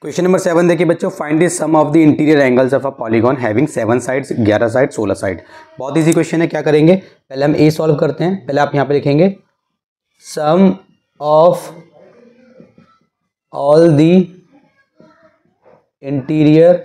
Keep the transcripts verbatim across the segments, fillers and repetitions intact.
Question number seven देखिए बच्चों, find the sum of the interior angles of a polygon having seven sides, ग्यारह side, सोलह side. बहुत easy question है। क्या करेंगे, पहले हम ए सॉल्व करते हैं। पहले आप यहाँ पे लिखेंगे sum of all the interior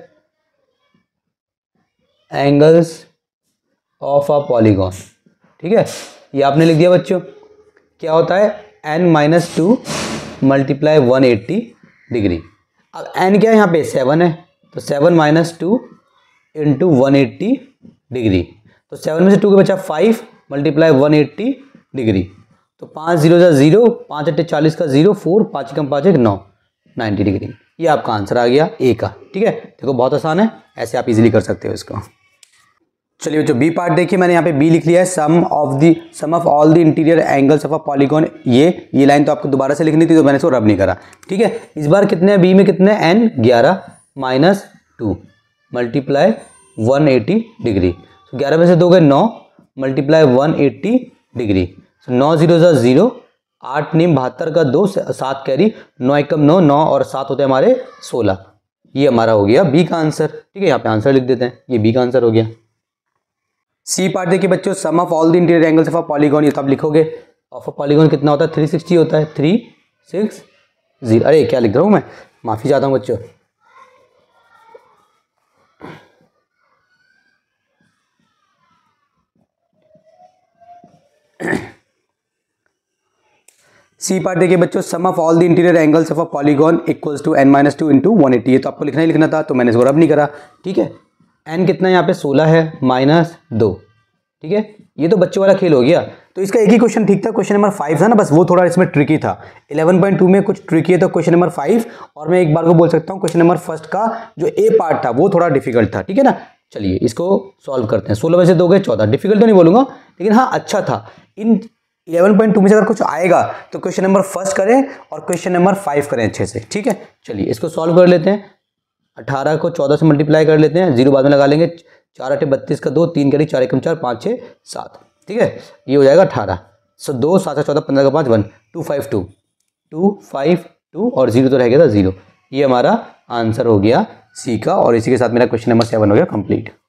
angles of a polygon. ठीक है, ये आपने लिख दिया बच्चों। क्या होता है, n minus two multiply one eighty degree. अब एन क्या है यहाँ पे, सेवन है, तो seven minus two into one eighty degree. तो सेवन में से टू के बचा five multiply one eighty degree. तो पाँच जीरो जा जीरो, पाँच अट्ठे चालीस का जीरो, फोर, पाँच कम पाँच एक नौ, नाइन्टी डिग्री। ये आपका आंसर आ गया ए का। ठीक है, देखो बहुत आसान है, ऐसे आप इजीली कर सकते हो इसको। चलिए बच्चों बी पार्ट देखिए, मैंने यहाँ पे बी लिख लिया है, sum of the sum of all the interior angles of a polygon. ये ये लाइन तो आपको दोबारा से लिखनी थी, तो मैंने इसको रब नहीं करा। ठीक है, इस बार कितने हैं बी में, कितने एन ग्यारह minus two multiply one eighty degree. तो ग्यारह में से दो गए नौ मल्टीप्लाई वन एट्टी डिग्री। तो नौ जीरो जा जीरो, आठ नीम बहत्तर का दो, सात कैरी, नौ एकम नौ, नौ और सात होते हैं हमारे सोलह। ये हमारा हो गया बी का आंसर। ठीक है, यहाँ पे आंसर लिख देते हैं, ये बी का आंसर हो गया। सी पार्ट देखिए बच्चों, sum of all the interior angles of a polygon. ये तो आप लिखोगे, ऑफ अ पॉलीगॉन कितना होता है, थ्री सिक्सटी होता है, थ्री सिक्स जीरो। अरे क्या लिख रहा हूँ मैं, माफी चाहता हूँ बच्चों। सी पार्ट देखिए बच्चों, sum of all the interior angles of a polygon equals to n minus two into one eighty. ये तो आपको लिखना ही लिखना था, तो मैंने इसको रब नहीं करा। ठीक है, एन कितना है यहाँ पे, सोलह है, माइनस दो। ठीक है, ये तो बच्चों वाला खेल हो गया। तो इसका एक ही क्वेश्चन ठीक था, क्वेश्चन नंबर फाइव था ना, बस वो थोड़ा इसमें ट्रिकी था। इलेवन पॉइंट टू में कुछ ट्रिकी है, तो क्वेश्चन नंबर फाइव, और मैं एक बार को बोल सकता हूँ क्वेश्चन नंबर फर्स्ट का जो ए पार्ट था वो थोड़ा डिफिकल्ट था। ठीक है ना, चलिए इसको सॉल्व करते हैं। सोलह में से दो गए चौदह, डिफिकल्ट तो नहीं बोलूंगा, लेकिन हाँ अच्छा था। इन इलेवन पॉइंट टू में से अगर कुछ आएगा तो क्वेश्चन नंबर फर्स्ट करें और क्वेश्चन नंबर फाइव करें अच्छे से। ठीक है, चलिए इसको सॉल्व कर लेते हैं। अठारह को चौदह से मल्टीप्लाई कर लेते हैं, जीरो बाद में लगा लेंगे, चार अठे बत्तीस का दो, तीन करी, चार एकम चार, पाँच छः सात। ठीक है, ये हो जाएगा अठारह। सो दो, सात चौदह, पंद्रह का पाँच, one, two five two, two five two और जीरो तो रह गया था जीरो। ये हमारा आंसर हो गया सी का, और इसी के साथ मेरा क्वेश्चन नंबर सेवन हो गया कंप्लीट।